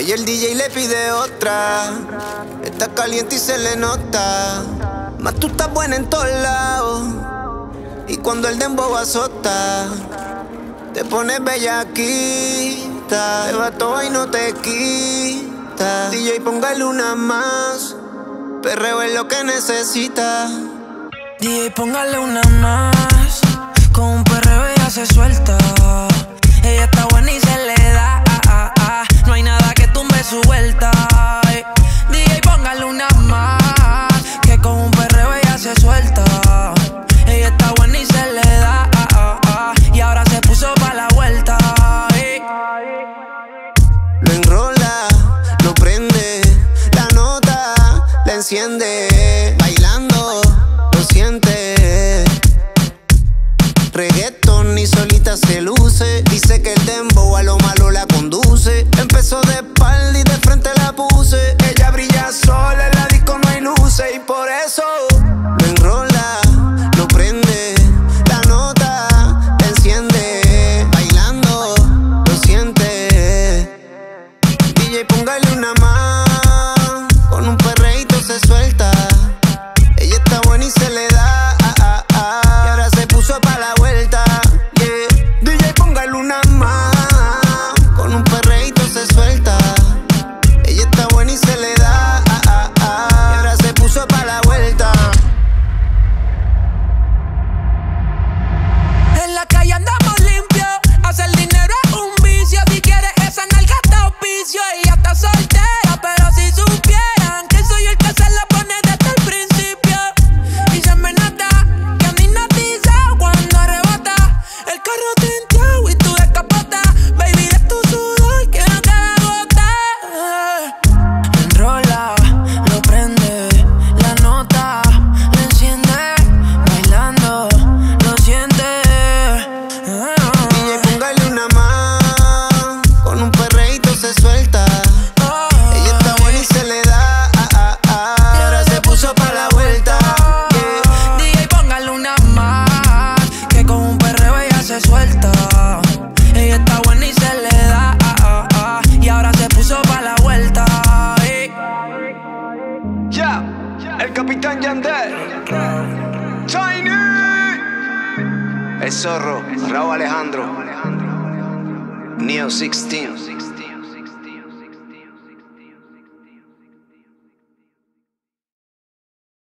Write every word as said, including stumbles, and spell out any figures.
Oye, el D J le pide otra. Está caliente y se le nota. Más tú estás buena en todos lados. Y cuando el dembow azota, te pones bellaquita. Te va todo y no te quita. D J, póngale una más. Perreo es lo que necesita. D J, póngale una más. Con un perreo ella se suelta. Ella está buena y se le da. Ah, ah, ah. No hay nada que tumbe su vuelta. Ay. D J, póngale una más. Que con un perreo ella se suelta. Ella está buena y se le da. Ah, ah, ah. Y ahora se puso pa' la vuelta. Ay. Lo enrola, lo prende. La nota la enciende. Bailando, lo siente. Reggaeton y solita se luce. Dice que el dembow a lo malo la conduce. Empezó de espalda y de frente la puse. Ella brilla sola, en la disco no hay luces. Y por eso lo enrola, lo prende. La nota la enciende. Bailando, lo siente. D J, póngale una más. Con un perreíto se suelta. Ella está buena y se le da. Ah, ah, ah. Y ahora se puso pa' la vuelta. Yeah. D J, póngale una más. Con un perreíto se suelta. Ella está buena y se le da. Ah, ah, ah. Y ahora se puso pa' la vuelta. En la calle andamos limpios. Hacer dinero es un vicio. Si quieres esa nalga está auspicio. Ella está soltera, pero si supieran que soy el que se la pone desde el principio. Y se me nota que a mí no te cuando arrebata. El carro tinteado y tú de capota. Baby, de tu sudor que no queda gota. Enrola, lo prende. La nota la enciende. Bailando, lo siente. D J, póngale una más. Con un perreíto se suelta. Ella está buena y se le da. Ah, ah, ah. Y ahora se puso pa' la vuelta. Yeah. D J, póngale una más. Que con un perreo ella se suelta. Ella está buena y se le da. Ah, ah, ah. Y ahora se puso pa' la vuelta. Ey. Ya, el capitán Yandel. Tiny. El zorro, Raúl Alejandro. Neo dieciséis.